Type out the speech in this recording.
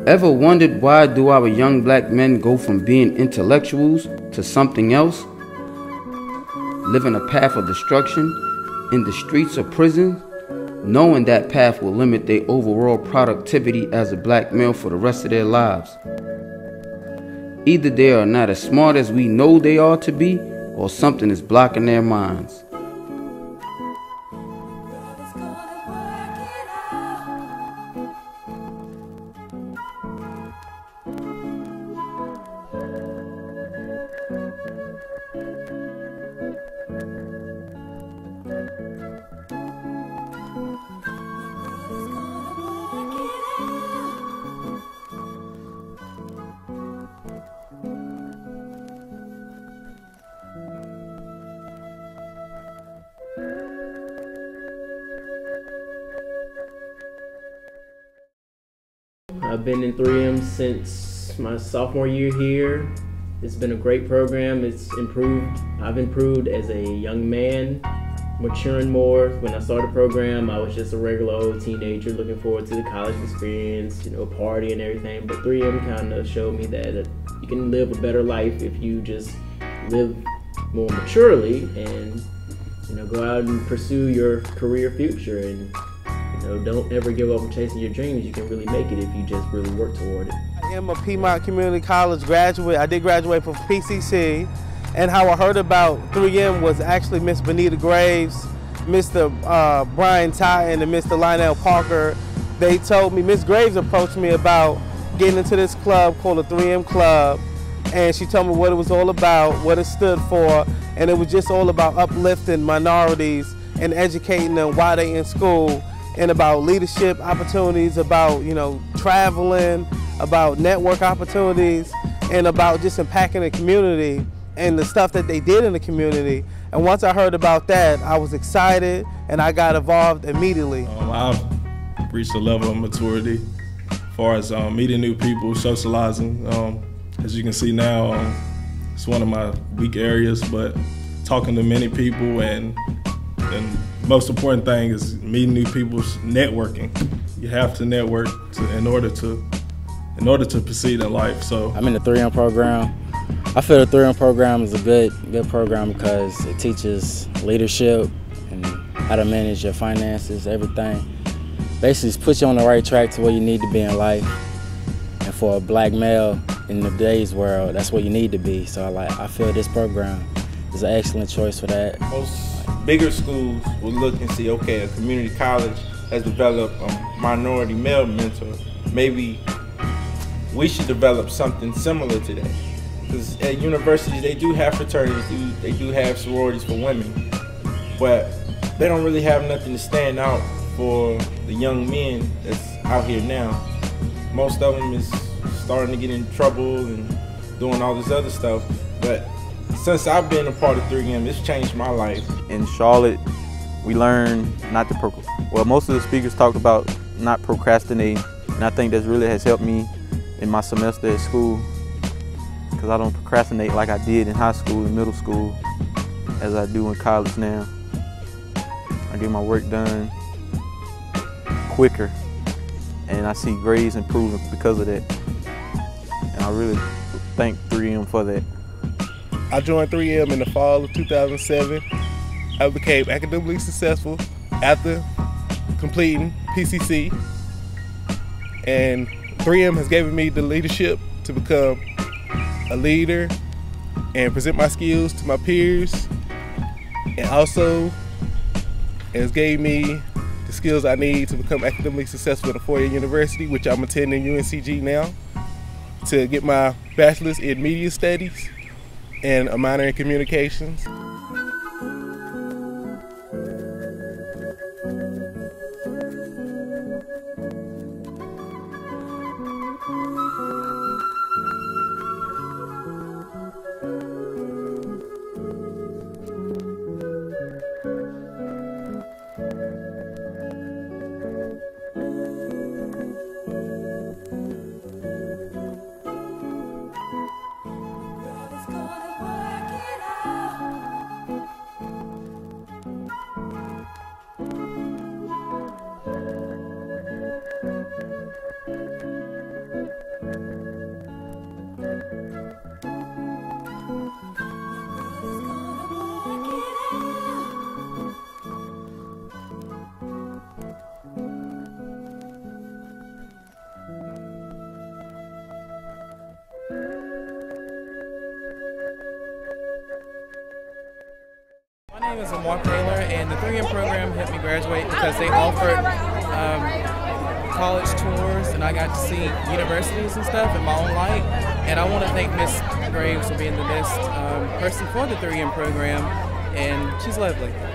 Ever wondered why do our young black men go from being intellectuals to something else? Living a path of destruction in the streets of prison, knowing that path will limit their overall productivity as a black male for the rest of their lives. Either they are not as smart as we know they are to be, or something is blocking their minds. I've been in 3M since my sophomore year here. It's been a great program. It's improved. I've improved as a young man, maturing more. When I started the program, I was just a regular old teenager looking forward to the college experience, party and everything. But 3M kind of showed me that you can live a better life if you just live more maturely and go out and pursue your career future, and don't ever give up on chasing your dreams. You can really make it if you just really work toward it. I am a Piedmont Community College graduate. I did graduate from PCC, and how I heard about 3M was actually Miss Benita Graves, Mr. Brian Totten, and Mr. Lionel Parker. They told me, Miss Graves approached me about getting into this club called the 3M Club, and she told me what it was all about, what it stood for, and it was just all about uplifting minorities and educating them while they're in school, and about leadership opportunities, about traveling, about network opportunities, and about just impacting the community and the stuff that they did in the community. And once I heard about that, I was excited and I got involved immediately. I've reached a level of maturity as far as meeting new people, socializing. As you can see now, it's one of my weak areas, but talking to many people and most important thing is meeting new people, networking. You have to network in order to proceed in life. So I'm in the 3M program. I feel the 3M program is a good program because it teaches leadership and how to manage your finances, everything. Basically, it puts you on the right track to where you need to be in life. And for a black male in today's world, that's where you need to be. So I feel this program is an excellent choice for that. Most bigger schools will look and see, okay, a community college has developed a minority male mentor. Maybe we should develop something similar to that. Because at universities, they do have fraternities, they do have sororities for women, but they don't really have nothing to stand out for the young men that's out here now. Most of them is starting to get in trouble and doing all this other stuff, but since I've been a part of 3M, it's changed my life. In Charlotte, we learned not to most of the speakers talked about not procrastinating, and I think that really has helped me in my semester at school, because I don't procrastinate like I did in high school and middle school as I do in college now. I get my work done quicker, and I see grades improving because of that. And I really thank 3M for that. I joined 3M in the fall of 2007. I became academically successful after completing PCC, and 3M has given me the leadership to become a leader and present my skills to my peers, and also has gave me the skills I need to become academically successful at a four-year university, which I'm attending UNCG now, to get my bachelor's in media studies and a minor in communications. is Lamar Taylor, and the 3M program helped me graduate because they offered college tours, and I got to see universities and stuff in my own light. And I want to thank Miss Graves for being the best person for the 3M program, and she's lovely.